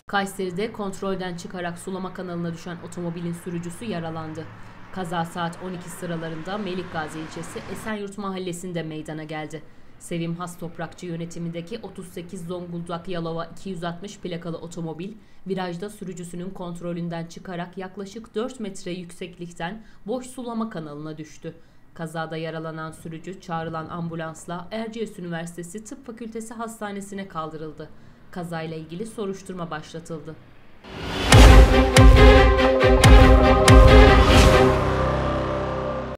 Kayseri'de kontrolden çıkarak sulama kanalına düşen otomobilin sürücüsü yaralandı. Kaza saat 12 sıralarında Melikgazi ilçesi Esenyurt mahallesinde meydana geldi. Sevim Has Toprakçı yönetimindeki 38 Zonguldak Yalova 260 plakalı otomobil, virajda sürücüsünün kontrolünden çıkarak yaklaşık 4 metre yükseklikten boş sulama kanalına düştü. Kazada yaralanan sürücü çağrılan ambulansla Erciyes Üniversitesi Tıp Fakültesi Hastanesi'ne kaldırıldı. Kazayla ilgili soruşturma başlatıldı.